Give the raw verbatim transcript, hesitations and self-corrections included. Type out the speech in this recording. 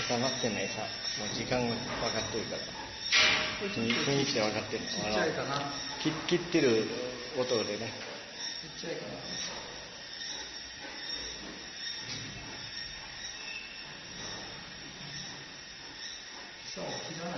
固まってないさ、もう時間が分かってるから雰囲気で分かってるの。 ちっちゃいかな。 切, 切ってる音でね。 ちっちゃいかな。そう、切らない。